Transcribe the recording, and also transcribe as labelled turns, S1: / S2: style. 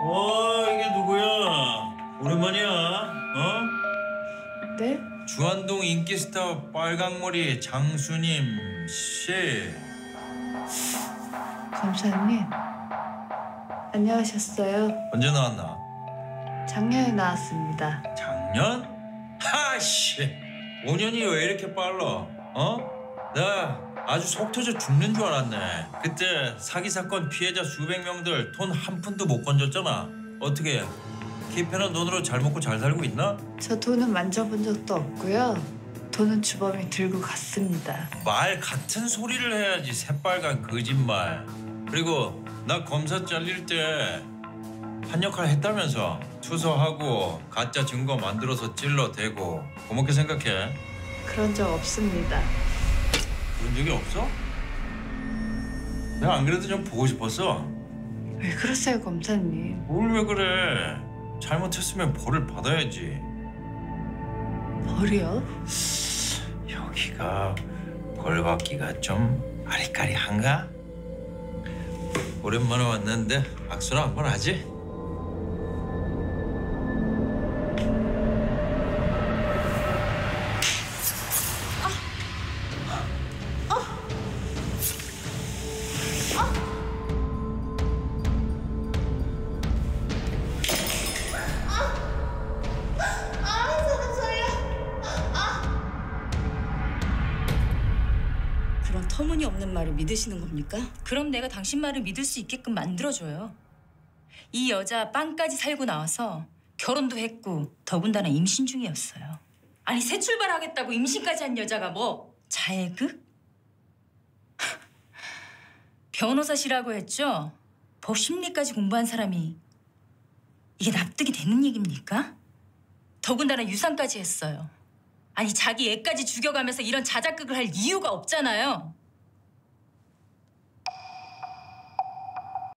S1: 이게 누구야? 오랜만이야, 어?
S2: 네?
S1: 주안동 인기스타 빨강머리 장수님 씨.
S2: 검사님, 안녕하셨어요?
S1: 언제 나왔나?
S2: 작년에 나왔습니다.
S1: 작년? 하씨, 5년이 왜 이렇게 빨라? 나 아주 속 터져 죽는 줄 알았네. 그때 사기 사건 피해자 수백 명들 돈 한 푼도 못 건졌잖아. 어떻게 키페는 돈으로 잘 먹고 잘 살고 있나?
S2: 저 돈은 만져본 적도 없고요. 돈은 주범이 들고 갔습니다.
S1: 말 같은 소리를 해야지, 새빨간 거짓말. 그리고 나 검사 잘릴 때 한 역할 했다면서. 투서하고 가짜 증거 만들어서 찔러대고. 고맙게 생각해.
S2: 그런 적 없습니다.
S1: 그런 적이 없어? 내가 안 그래도 좀 보고 싶었어.
S2: 왜 그러세요, 검사님?
S1: 뭘 왜 그래? 잘못했으면 벌을 받아야지.
S2: 벌이요?
S1: 여기가 벌 받기가 좀 아리까리한가? 오랜만에 왔는데 악수나 한번 하지?
S3: 그런 터무니없는 말을 믿으시는 겁니까?
S4: 그럼 내가 당신 말을 믿을 수 있게끔 만들어줘요. 이 여자 빵까지 살고 나와서 결혼도 했고 더군다나 임신 중이었어요. 아니 새 출발하겠다고 임신까지 한 여자가 뭐 자해극? 변호사시라고 했죠? 법 심리까지 공부한 사람이 이게 납득이 되는 얘기입니까? 더군다나 유산까지 했어요. 아니 자기 애까지 죽여가면서 이런 자작극을 할 이유가 없잖아요.